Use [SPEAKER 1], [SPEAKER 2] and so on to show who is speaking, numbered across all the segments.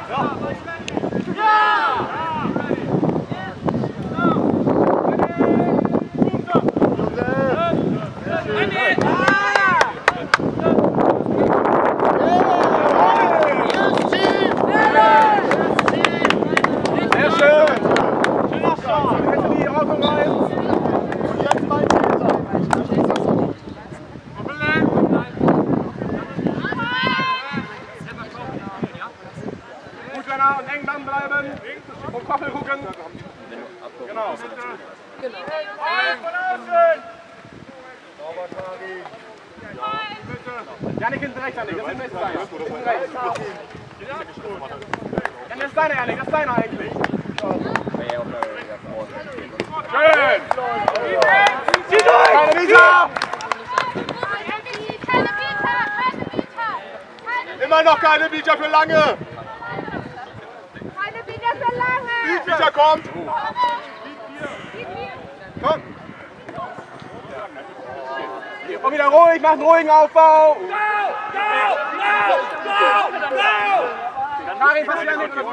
[SPEAKER 1] Und eng dranbleiben und Koppel gucken. Genau. Janik hinten rechts, Janik. Das hinten rechts. Hinten rechts. Ja, das ist deiner, Janik. Das ist deiner eigentlich. Schön. Zieh durch. Keine Visa. Immer noch keine Visa für lange. Visa kommt! Komm! Und wieder ruhig, mach einen ruhigen Aufbau! Karin, pass wieder mit!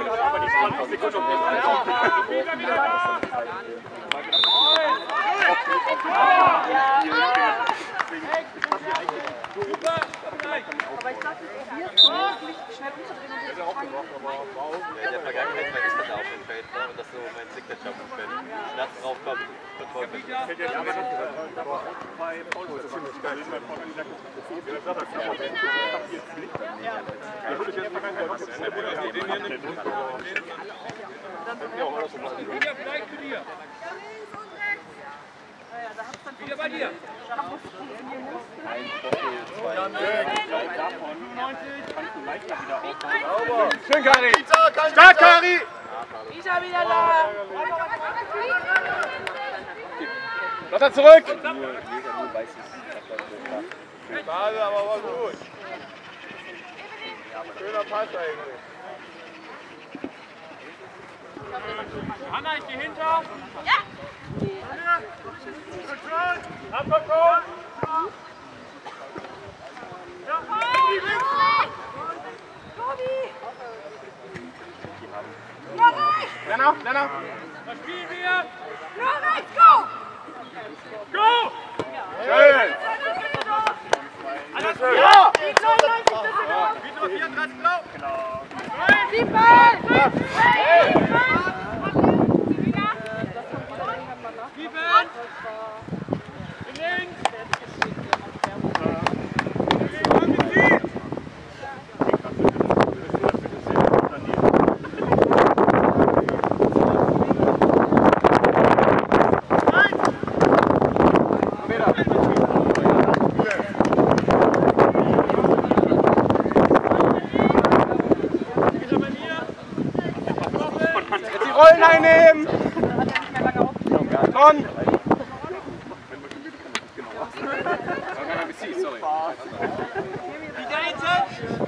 [SPEAKER 2] Aber ich glaube, du probierst wirklich schnell umzudrehen und jetzt fangen.
[SPEAKER 3] In der Vergangenheit war ich das auch im Feld, ne? Und das ist so mein Signature im Feld. Schnaps draufkommen, verteufelt.
[SPEAKER 1] Ja, aber das ist aber bei Paul ist das ziemlich geil. Bei Paul in der Profil, der sagt, das ist jetzt nicht. Der würde ich jetzt mal ganz kurz den hier nicht.
[SPEAKER 4] Wieder vielleicht zu dir. Wieder bei dir.
[SPEAKER 1] Schön, Kari! Stark, Kari!
[SPEAKER 2] Isa wieder da!
[SPEAKER 1] Lass er zurück! Schade, aber war gut. Schöner Pass eigentlich.
[SPEAKER 4] Hanna, ich geh hinter.
[SPEAKER 2] Ja!
[SPEAKER 1] Abverkauf! Lennart, Lennart!
[SPEAKER 4] Was spielen wir?
[SPEAKER 2] Nur rechts, go!
[SPEAKER 4] Go!
[SPEAKER 1] Schön!
[SPEAKER 4] Alles
[SPEAKER 1] schön!
[SPEAKER 4] Ja!
[SPEAKER 1] Wieder 34 blau! Genau!
[SPEAKER 2] Die Ball!
[SPEAKER 1] Rollen einnehmen! Schon!
[SPEAKER 4] Wieder hinten!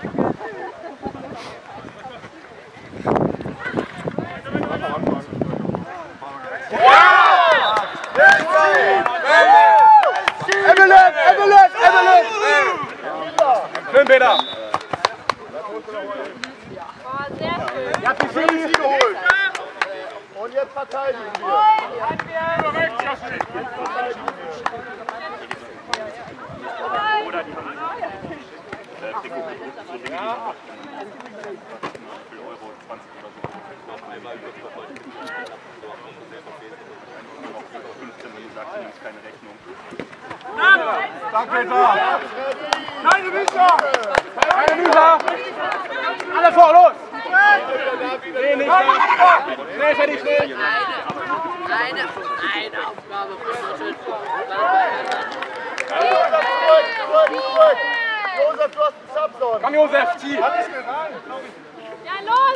[SPEAKER 1] Evelyn! Schön, Peter!
[SPEAKER 2] Sehr schön.
[SPEAKER 1] Ihr habt die Siege geholt!
[SPEAKER 5] Und jetzt verteidigen wir.
[SPEAKER 1] Oder die haben Trikot gedruckt, so Dinge,
[SPEAKER 4] Ja.
[SPEAKER 1] für Euro 20 oder so.
[SPEAKER 3] Einmal kurz mal voll.
[SPEAKER 1] 15, wenn du sagst, du nimmst keine Rechnung.
[SPEAKER 4] Danke,
[SPEAKER 1] Peter! Keine Visa! Keine Visa! Alle vor, los! Nee, nicht da! Schnell, fertig, schnell!
[SPEAKER 2] Eine Aufgabe für
[SPEAKER 5] Zurück! Josef, du hast einen Subson.
[SPEAKER 1] Komm, Josef, zieh!
[SPEAKER 2] Ja, los!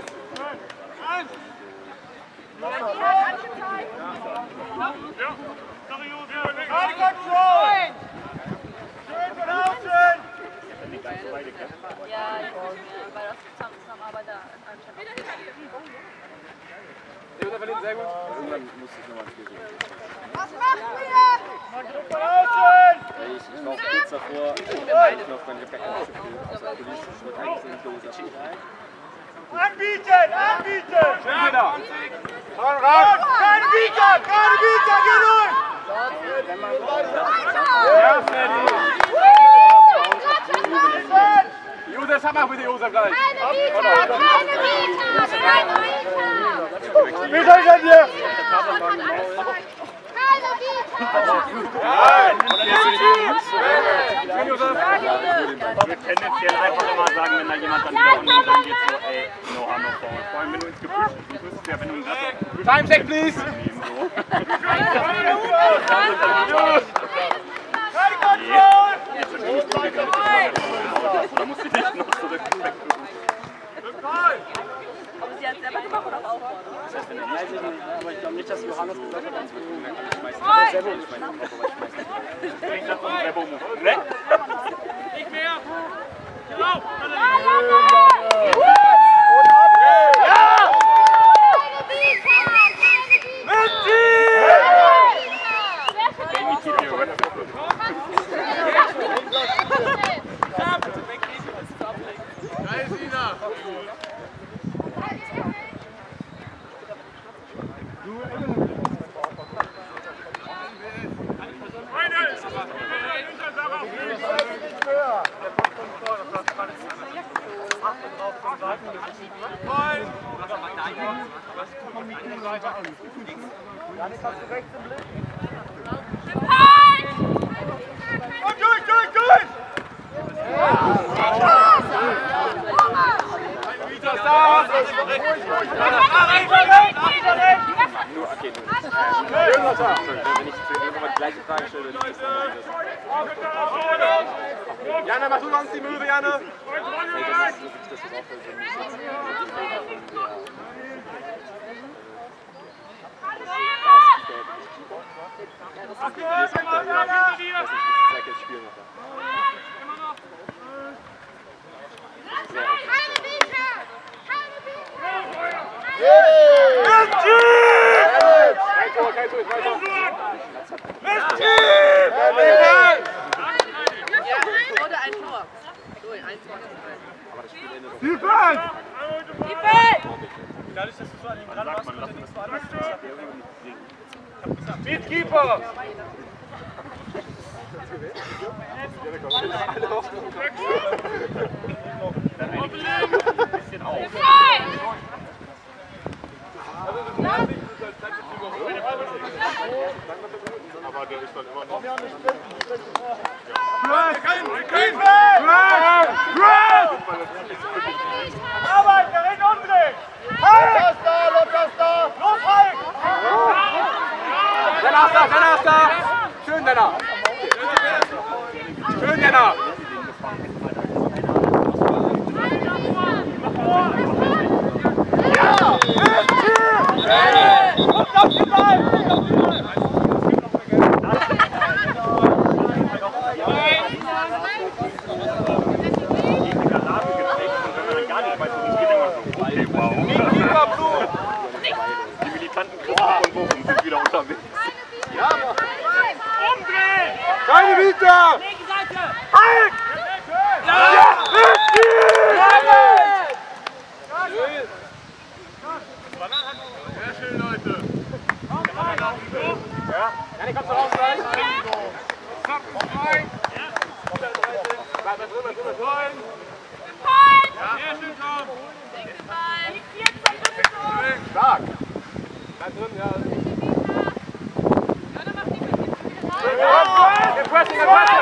[SPEAKER 2] Ja, weil das Zusammenarbeit da anscheinend.
[SPEAKER 1] Josef verdient sehr gut.
[SPEAKER 3] Irgendwann muss ich nochmal ins Spiel.
[SPEAKER 2] Was macht ihr?
[SPEAKER 3] Ich war auch kurz davor, ich noch mein Gepäck auszuführen, außer Police, ich wollte eigentlich so eine Dose.
[SPEAKER 5] Anbieten! Anbieten!
[SPEAKER 1] Schön da!
[SPEAKER 5] Ran! Keine Bieter! Keine Bieter! Geh durch!
[SPEAKER 1] Ja, Freddy! Josef, sag mal bitte Josef gleich!
[SPEAKER 5] Wie soll ich denn hier?
[SPEAKER 1] Ich würde tendenziell einfach immer sagen, wenn da jemand dann wieder unten dann geht so, ey, no harm, no foul. Vor allem wenn du ins Gebüsch bist, ja, wenn du ein Time check, please! Da musst du dich noch zurück.
[SPEAKER 2] Aber sie hat selber gemacht oder auch?
[SPEAKER 6] Weiß ich nicht, aber ich glaube nicht, dass Johannes gesagt hat, dass wir
[SPEAKER 4] Nicht mehr! Genau!
[SPEAKER 5] Janik, hast du rechts im Blick?
[SPEAKER 2] Und
[SPEAKER 5] durch!
[SPEAKER 3] Wenn ich die gleiche Frage stelle, dann ist das
[SPEAKER 1] Jana, mach du sonst die Möwe, Jana!
[SPEAKER 3] das ist auffällt, wenn ich jetzt Spiel noch.
[SPEAKER 1] Kein Tor, weiter!
[SPEAKER 2] Oder ein Tor. So, 1-2.
[SPEAKER 3] Aber das Spiel endet
[SPEAKER 4] Dadurch, dass du so an ihm dran warst, konnte nichts veranlassen.
[SPEAKER 5] Speedkeeper!
[SPEAKER 1] Aber der ist dann immer noch.
[SPEAKER 5] Arbeit, da rechts umdrehen! Halt! Das da! Los, halt!
[SPEAKER 1] Denner ist da! Schön, Denner! Schön, Denner!
[SPEAKER 5] Ja! Kommt auf den Ball!
[SPEAKER 1] Die militanten Christen von Bochum sind wieder unterwegs.
[SPEAKER 5] Ja,
[SPEAKER 4] Umdrehen!
[SPEAKER 1] Keine Vita!
[SPEAKER 4] Linke Seite!
[SPEAKER 1] Halt!
[SPEAKER 4] Ja!
[SPEAKER 1] Sehr schön, Leute.
[SPEAKER 4] Ja?
[SPEAKER 1] Janik, kommst du raus gleich? Bleib drin, rein.
[SPEAKER 4] Sehr schön, Tom!
[SPEAKER 1] Stark. Bleib drin, ja. Pressing!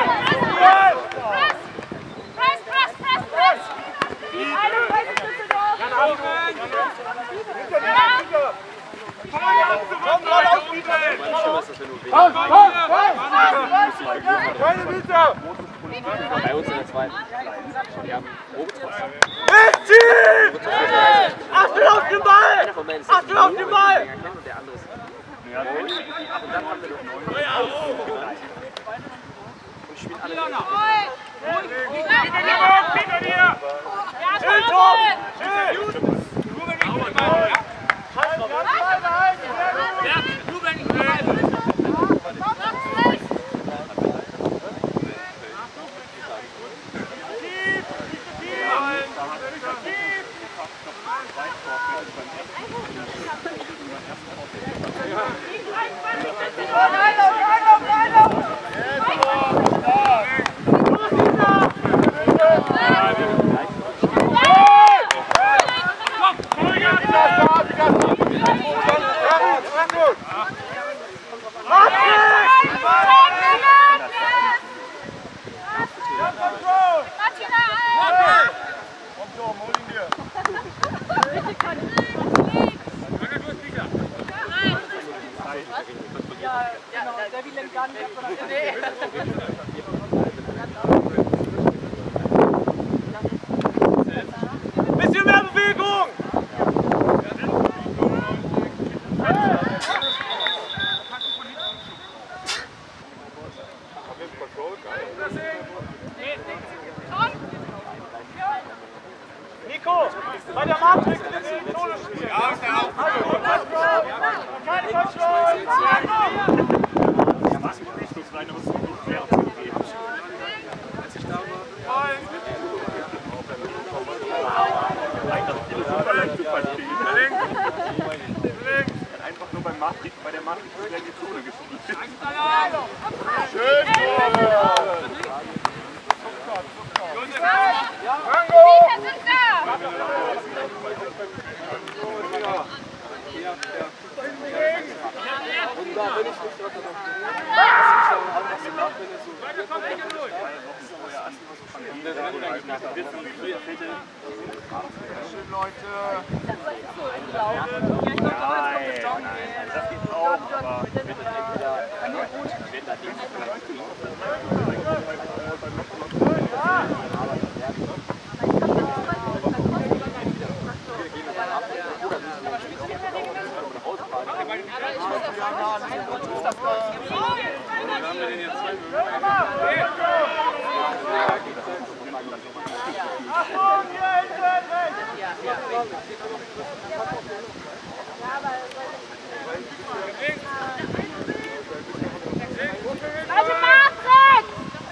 [SPEAKER 5] Keine Vita!
[SPEAKER 3] bei uns in der zweiten. Wir haben
[SPEAKER 5] Achtung auf den Ball! Achtung auf den Ball!
[SPEAKER 3] und der andere ist.
[SPEAKER 1] Ja,
[SPEAKER 3] Und dann haben wir noch 9. Und spielen alle.
[SPEAKER 4] Hinter dir!
[SPEAKER 5] Bisschen mehr Bewegung! Nico, bei der Matrix in den Solo spielen. Ja, ist der auch. Keine Kontrolle.
[SPEAKER 1] Einfach nur beim Matrix, bei der Matrix ist der in die Zone gespielt.
[SPEAKER 5] Schön, Leute.
[SPEAKER 1] Nein, das geht auch, aber
[SPEAKER 5] Achtung, hier hinten,
[SPEAKER 2] Also Matrix!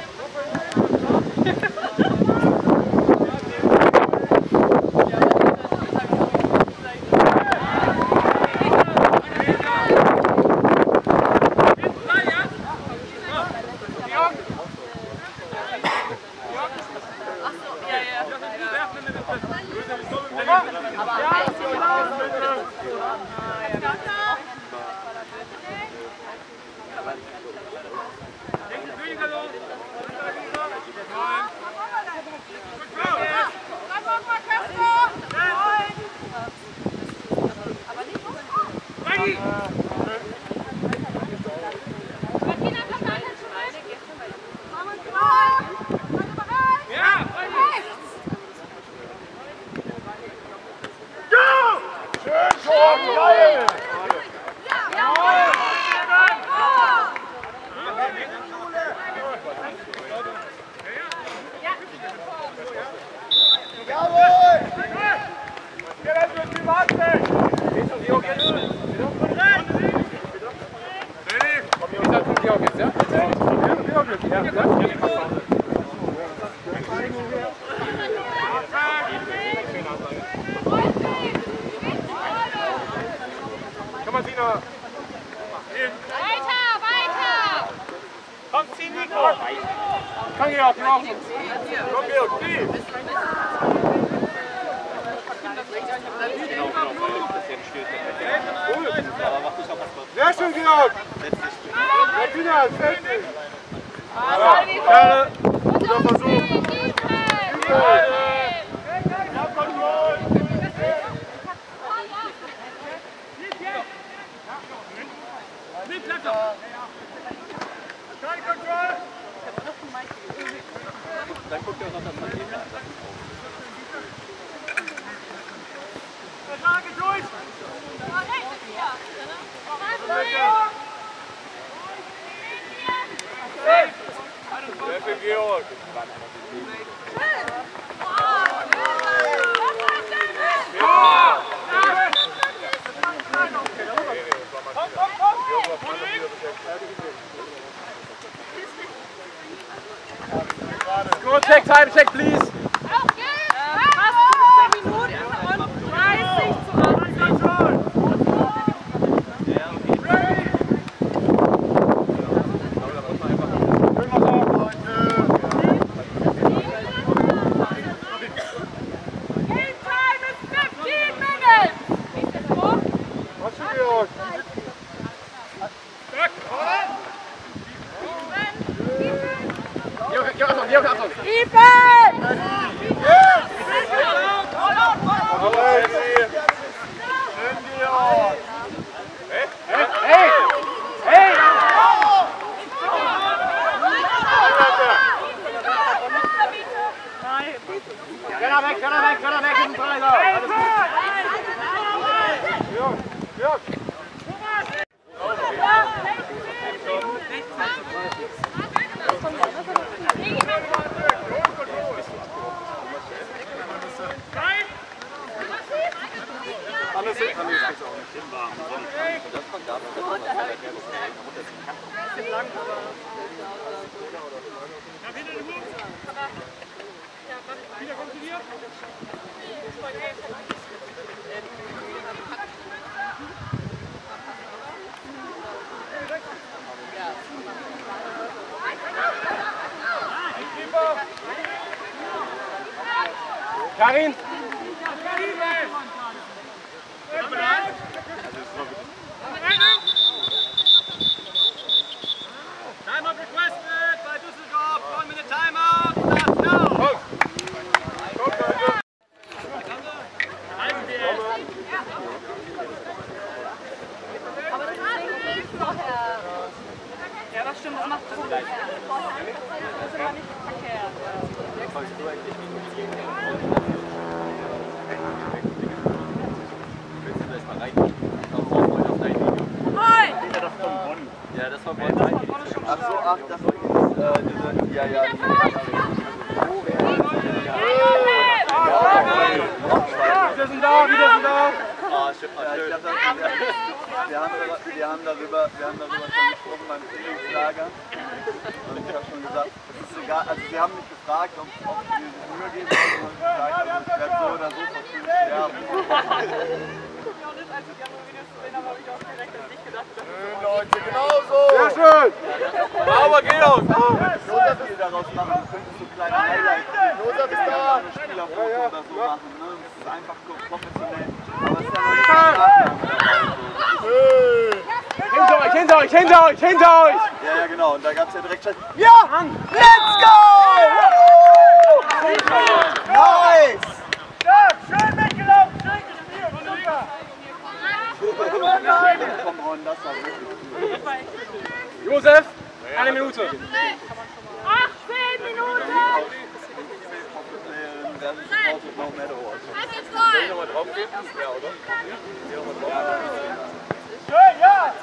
[SPEAKER 5] Komm, zieh Nico! Komm, Georg, noch! Komm, Georg, zieh! Sehr schön, Georg! Martina, setz dich! Gerne! Guter Versuch! Ja, Kontrolle! Keine Kontrolle!
[SPEAKER 3] Dann guckt ihr auch noch das Paket.
[SPEAKER 5] Vertrage durch! Sehr Georg!
[SPEAKER 6] Score check, time check, please.
[SPEAKER 2] Auf geht's! Fast 15 Minuten und 30 zu 8.
[SPEAKER 1] Johannes kriegst auch nicht.
[SPEAKER 3] Das von da, das war halt mehr bisschen lang, aber...
[SPEAKER 5] Wieder kontrolliert.
[SPEAKER 6] Karin!
[SPEAKER 5] Timeout requested by Düsseldorf. 1 minute timeout. Start now.
[SPEAKER 2] Aber das ist vorher. Ja, das stimmt, das macht das vorher. Das ist immer nicht verkehrt.
[SPEAKER 3] Sollst du eigentlich nicht willst du das mal rein? Auf dein Video. Ja, das war Bonn. Ach so, ach, das ist diese, ja, ja.
[SPEAKER 6] Wir sind da, wieder sind da!
[SPEAKER 3] Ah, schön. Wir haben darüber schon gesprochen beim Trainingslager. Und ich habe schon gesagt, es ist egal, also sie haben mich gefragt, ob sie sich Mühe geben wollen, und ich gesagt, also ich werde so oder so verfügt sterben.
[SPEAKER 2] Als ich die anderen Videos gesehen habe, habe ich auch direkt an dich gedacht.
[SPEAKER 1] Leute, genauso!
[SPEAKER 6] Sehr schön!
[SPEAKER 1] Aber Georg!
[SPEAKER 3] Josef viel daraus machen, du könntest so kleine Highlights,
[SPEAKER 1] Josef ist da!
[SPEAKER 3] Spielerfoto oder so machen, ne? Das ist einfach so professionell. Aber es ist ja noch nicht der Nachgang dabei.
[SPEAKER 6] Hinter euch, hinter euch, hinter euch!
[SPEAKER 3] Ja, genau, und da gab es ja direkt schon.
[SPEAKER 6] Ja!
[SPEAKER 3] Let's go! Nice!
[SPEAKER 5] Ja, schön weggelaufen, schön gespielt. Super.
[SPEAKER 3] Komm on, das war wirklich gut.
[SPEAKER 6] Josef, 1 Minute.
[SPEAKER 2] 18 Minuten!
[SPEAKER 3] No matter what.
[SPEAKER 5] Schön, ja.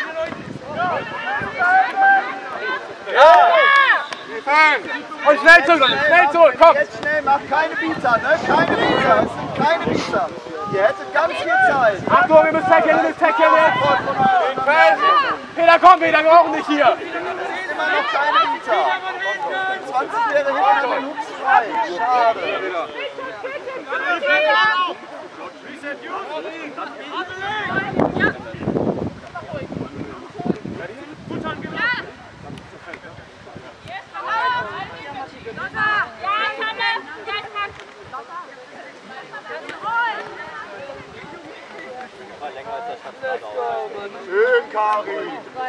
[SPEAKER 6] Und schnell zurück, komm!
[SPEAKER 3] Jetzt schnell, macht keine Bieter, ne? Keine Bieter, es sind keine Bieter. Ihr hättet ganz viel Zeit.
[SPEAKER 6] Achtung, ihr müsst tackeln jetzt! Peter, komm, Peter, wir brauchen dich hier!
[SPEAKER 3] Es sind immer noch keine Bieter. 20 wäre hinter der Minute 2. Schade.
[SPEAKER 1] Schön, Karin!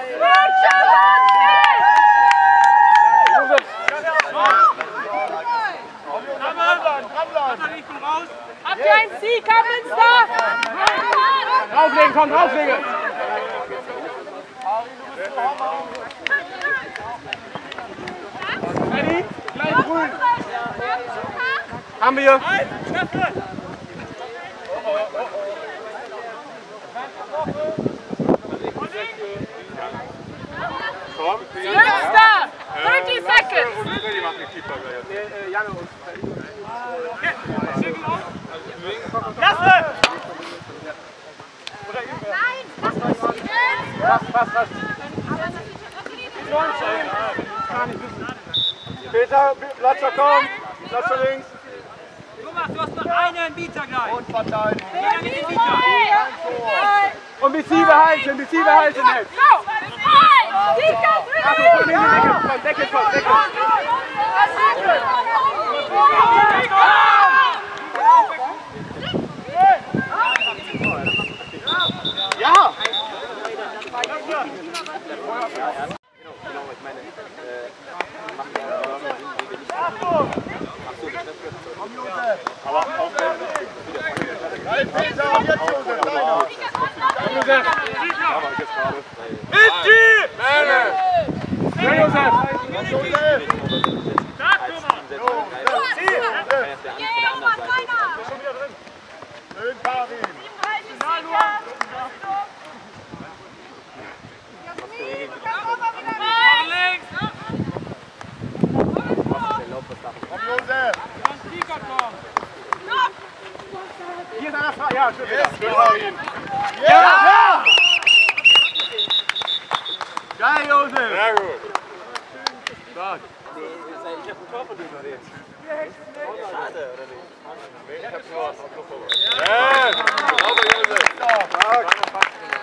[SPEAKER 2] Habt ihr einen Sieg, Münster?
[SPEAKER 6] Drauflegen, komm, drauflegen! Ready? Gleich grün! Haben wir!
[SPEAKER 2] Münster! 30 seconds!
[SPEAKER 6] Janne und
[SPEAKER 5] Klasse!
[SPEAKER 6] Passt. Peter, Platscher, komm! Platscher links!
[SPEAKER 5] Thomas, du hast noch einen Bieter gleich.
[SPEAKER 1] Und verteidigen!
[SPEAKER 6] Und bis sie behalten jetzt! Achtung, von hinten, Deckel, komm! Ja!
[SPEAKER 1] Schön, Karin!
[SPEAKER 6] Hier ist einer frei, ja!
[SPEAKER 1] Ja, schön wieder. Schön, Marin.
[SPEAKER 3] Ja! Geil, Josef!
[SPEAKER 1] Sehr gut. Stark.
[SPEAKER 6] Ich hab ein Tor von dir überlebt.
[SPEAKER 1] Schade, oder nicht? Nee, ich hab's nur vorbereitet. Ja! Sauber, Josef. Stark.